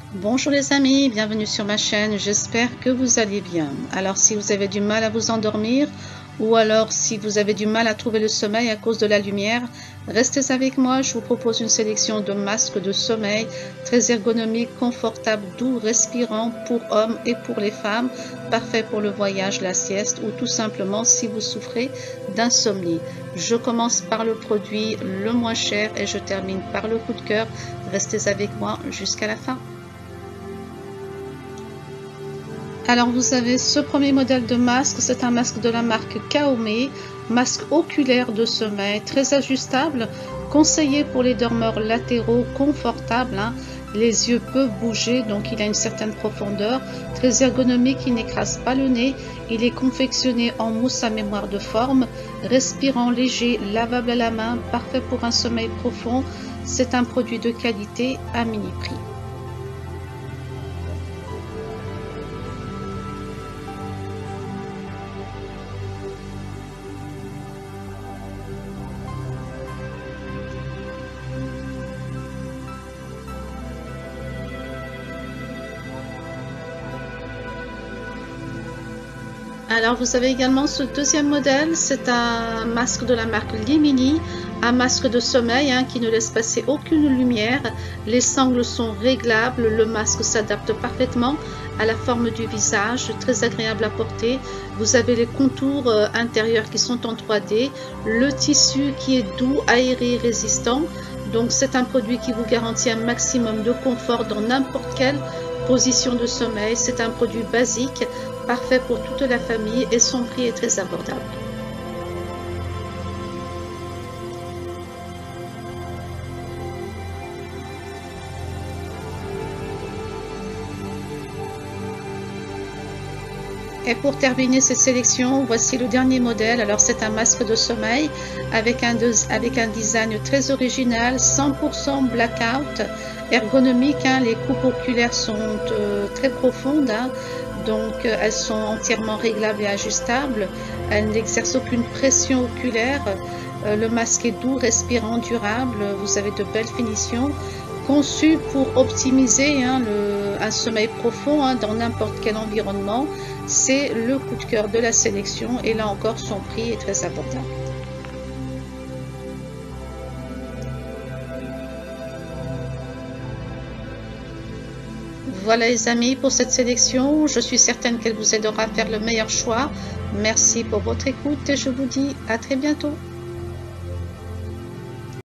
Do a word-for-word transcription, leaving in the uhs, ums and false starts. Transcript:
Bonjour les amis, bienvenue sur ma chaîne, j'espère que vous allez bien. Alors si vous avez du mal à vous endormir ou alors si vous avez du mal à trouver le sommeil à cause de la lumière, restez avec moi, je vous propose une sélection de masques de sommeil très ergonomiques, confortables, doux, respirants pour hommes et pour les femmes, parfait pour le voyage, la sieste ou tout simplement si vous souffrez d'insomnie. Je commence par le produit le moins cher et je termine par le coup de cœur. Restez avec moi jusqu'à la fin. Alors vous avez ce premier modèle de masque, c'est un masque de la marque Kaomé, masque oculaire de sommeil, très ajustable, conseillé pour les dormeurs latéraux, confortable, hein. Les yeux peuvent bouger, donc il a une certaine profondeur, très ergonomique, il n'écrase pas le nez, il est confectionné en mousse à mémoire de forme, respirant léger, lavable à la main, parfait pour un sommeil profond, c'est un produit de qualité à mini prix. Alors vous avez également ce deuxième modèle, c'est un masque de la marque Limini, un masque de sommeil hein, qui ne laisse passer aucune lumière. Les sangles sont réglables, le masque s'adapte parfaitement à la forme du visage, très agréable à porter. Vous avez les contours euh, intérieurs qui sont en trois D, le tissu qui est doux, aéré, résistant. Donc c'est un produit qui vous garantit un maximum de confort dans n'importe quelle position de sommeil. C'est un produit basique, parfait pour toute la famille et son prix est très abordable. Et pour terminer cette sélection, voici le dernier modèle. Alors c'est un masque de sommeil avec un, de, avec un design très original, cent pour cent blackout, ergonomique. Hein, les coupes oculaires sont euh, très profondes, hein, donc euh, elles sont entièrement réglables et ajustables. Elles n'exercent aucune pression oculaire. Euh, le masque est doux, respirant, durable. Vous avez de belles finitions. Conçu pour optimiser hein, le, un sommeil profond hein, dans n'importe quel environnement. C'est le coup de cœur de la sélection et là encore son prix est très abordable. Voilà les amis pour cette sélection, je suis certaine qu'elle vous aidera à faire le meilleur choix. Merci pour votre écoute et je vous dis à très bientôt.